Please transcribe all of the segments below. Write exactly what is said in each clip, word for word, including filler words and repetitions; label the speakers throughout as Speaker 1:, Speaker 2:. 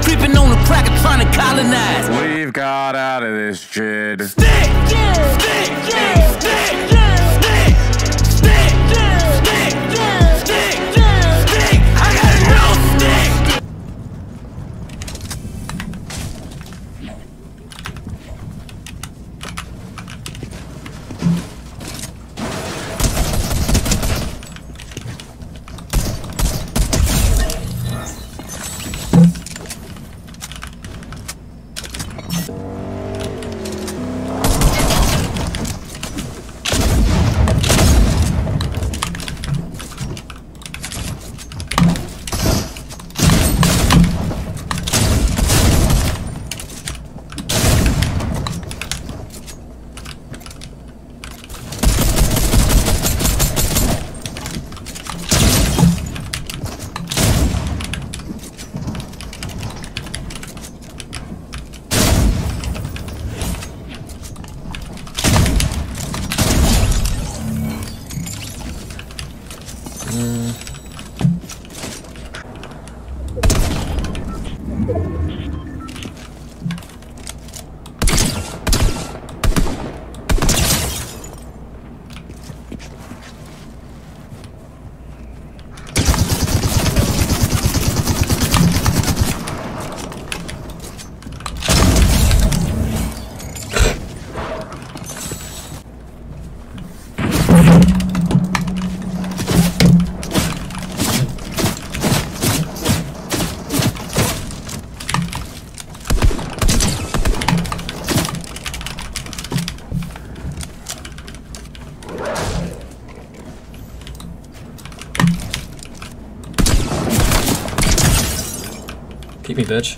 Speaker 1: creeping on the cracker trying to colonize.
Speaker 2: We've got out of this shit.
Speaker 1: Stick, stick, stick, stick, stick, stick, stick, stick, stick. I got a new stick.
Speaker 3: Keep me, bitch.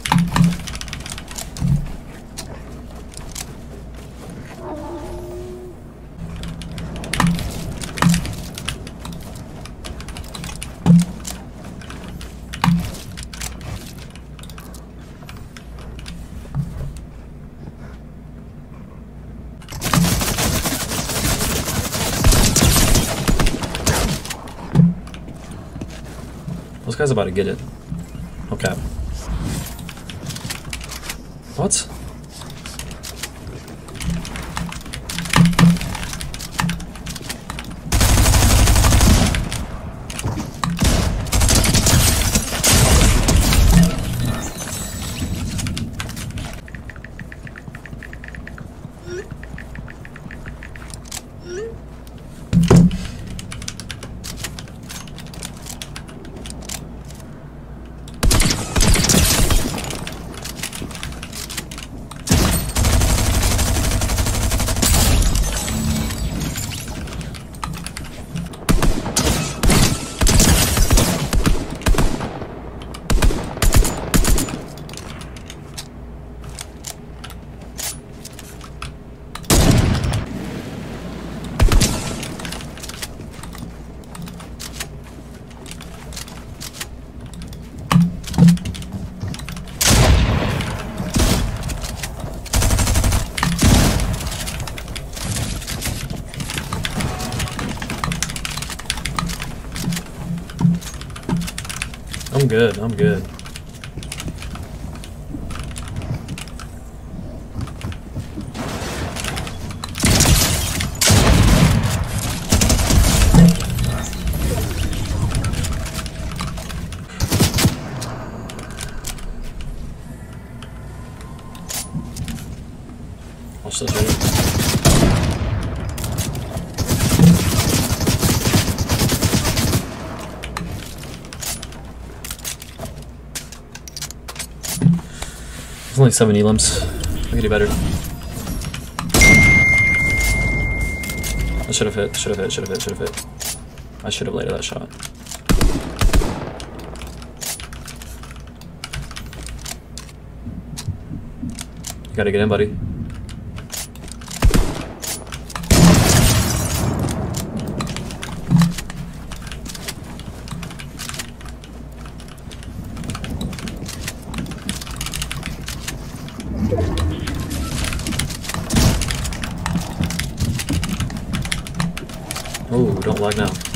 Speaker 3: This guy's about to get it. Okay. What? I'm good, I'm good. I'll still do it. There's only seven elims. We can do better. I should have hit, should have hit, should have hit, should have hit. I should have landed that shot. You gotta get in, buddy. Oh, don't lag now.